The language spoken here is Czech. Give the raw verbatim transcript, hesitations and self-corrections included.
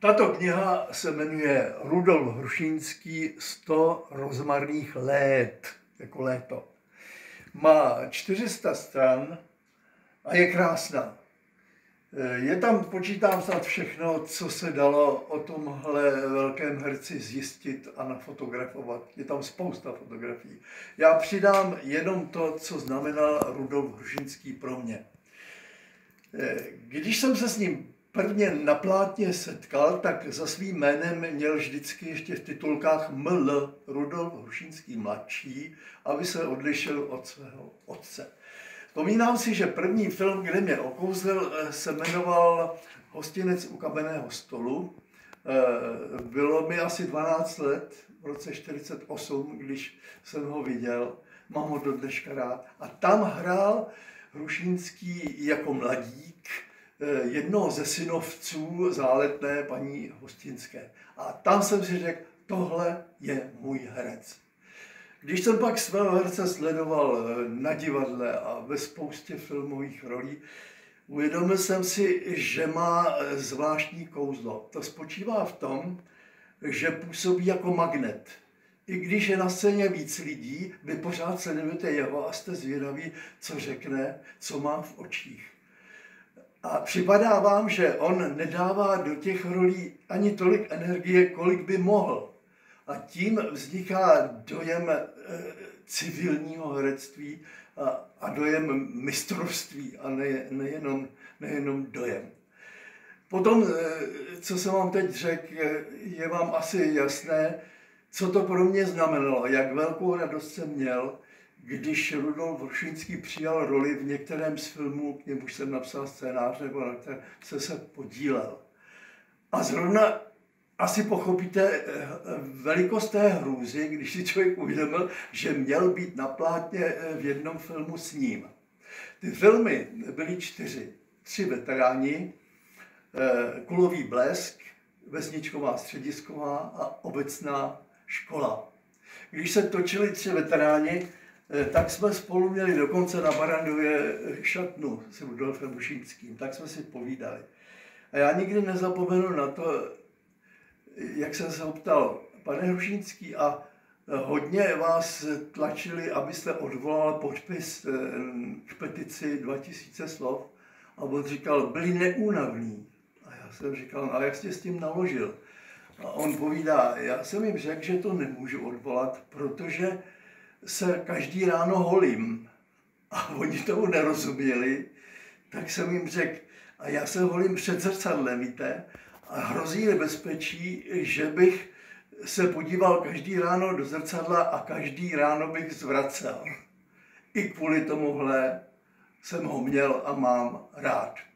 Tato kniha se jmenuje Rudolf Hrušínský sto rozmarných let, jako léto. Má čtyři sta stran a je krásná. Je tam, počítám snad všechno, co se dalo o tomhle velkém herci zjistit a nafotografovat. Je tam spousta fotografií. Já přidám jenom to, co znamenal Rudolf Hrušínský pro mě. Když jsem se s ním prvně na plátně setkal, tak za svým jménem měl vždycky ještě v titulkách M L, Rudolf Hrušínský mladší, aby se odlišil od svého otce. Vzpomínám si, že první film, kde mě okouzl, se jmenoval Hostinec u kamenného stolu. Bylo mi asi dvanáct let, v roce čtyřicet osm, když jsem ho viděl. Mám ho do dneška rád. A tam hrál Hrušínský jako mladík jednoho ze synovců záletné paní Hostinské. A tam jsem si řekl, tohle je můj herec. Když jsem pak svého herce sledoval na divadle a ve spoustě filmových rolí, uvědomil jsem si, že má zvláštní kouzlo. To spočívá v tom, že působí jako magnet. I když je na scéně víc lidí, vy pořád sledujete jeho a jste zvědaví, co řekne, co má v očích. A připadá vám, že on nedává do těch rolí ani tolik energie, kolik by mohl. A tím vzniká dojem e, civilního herectví a, a dojem mistrovství a ne, nejenom, nejenom dojem. Potom, e, co jsem vám teď řekl, je vám asi jasné, co to pro mě znamenalo, jak velkou radost jsem měl, když Rudolf Hrušínský přijal roli v některém z filmů, k němuž jsem napsal scénář, nebo na kterém jsem se podílel. A zrovna asi pochopíte velikost té hrůzy, když si člověk uvědomil, že měl být na plátně v jednom filmu s ním. Ty filmy byly čtyři. Tři veteráni, Kulový blesk, Vesničková středisková a Obecná škola. Když se točili tři veteráni, tak jsme spolu měli dokonce na Barrandově šatnu s Rudolfem Hrušínským, tak jsme si povídali. A já nikdy nezapomenu na to, jak jsem se ho ptal, pane Hrušínský, a hodně vás tlačili, abyste odvolal podpis k petici dva tisíce slov, a on říkal, byli neúnavní. A já jsem říkal, a jak jste s tím naložil? A on povídá, já jsem jim řekl, že to nemůžu odvolat, protože se každý ráno holím. A oni tomu nerozuměli, tak jsem jim řekl, a já se holím před zrcadlem, víte? A hrozí nebezpečí, že bych se podíval každý ráno do zrcadla a každý ráno bych zvracel. I kvůli tomuhle jsem ho měl a mám rád.